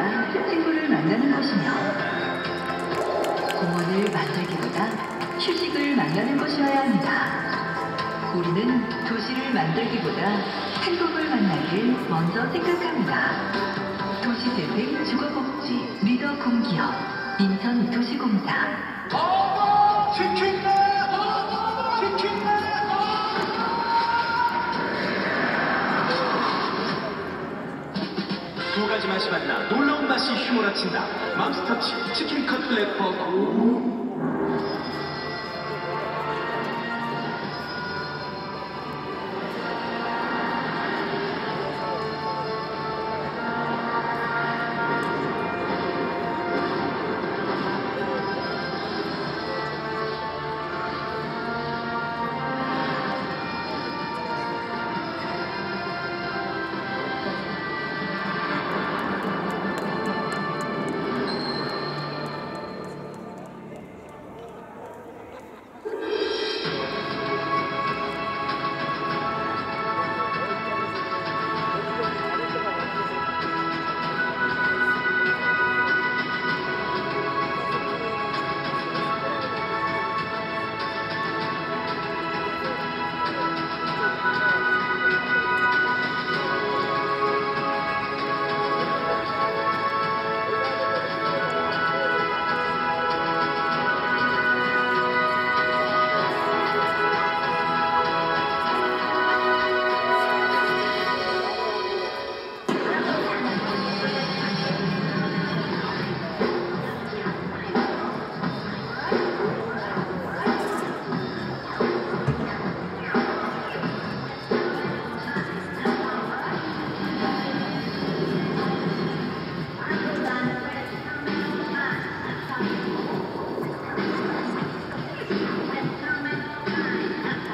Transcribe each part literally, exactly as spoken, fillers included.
만들기보다 친구를 만나는 곳이며 공원을 만들기보다 휴식을 만나는 곳이어야 합니다. 우리는 도시를 만들기보다 행복을 만나길 먼저 생각합니다. 도시재생 주거복지 리더 공기업 인천도시공사. 어머! 치킨네! 치킨네! 두 가지 맛이 만나 놀라운 맛이 휘몰아친다. 맘스터치 치킨 커틀렛 버거.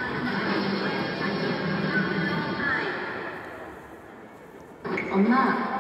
엄마,